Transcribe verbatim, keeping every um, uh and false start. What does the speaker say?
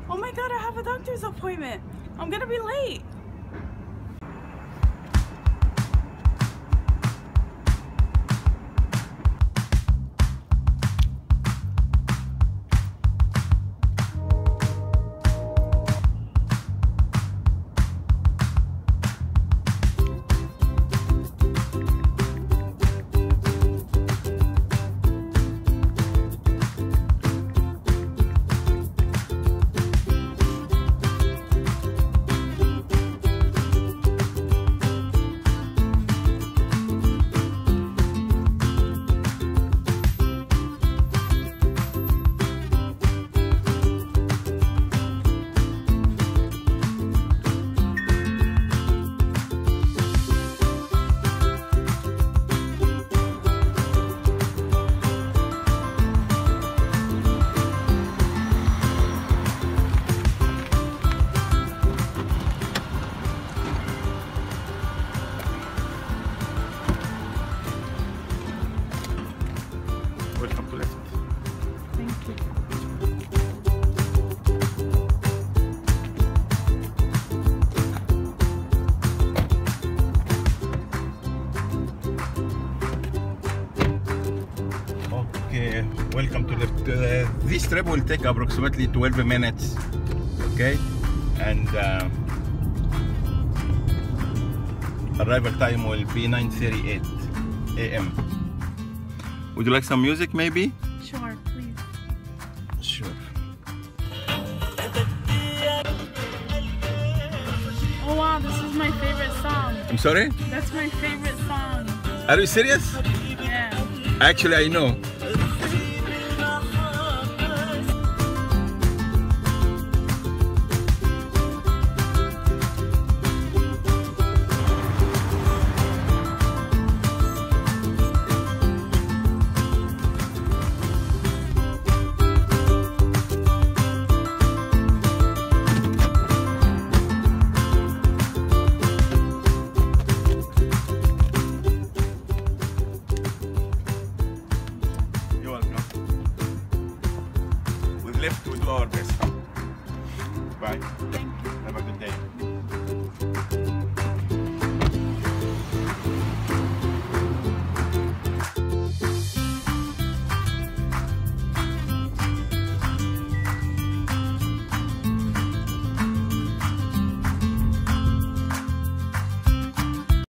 Oh my god, I have a doctor's appointment. I'm gonna be late. Welcome to Lift. Thank you. Okay, welcome to Lift. Uh, this trip will take approximately twelve minutes. Okay, and uh, arrival time will be nine thirty-eight A M Would you like some music, maybe? Sure, please. Sure. Oh wow, this is my favorite song. I'm sorry? That's my favorite song. Are you serious? Yeah. Actually, I know. With Lift, we do our best. Bye. Thank you. Have a good day.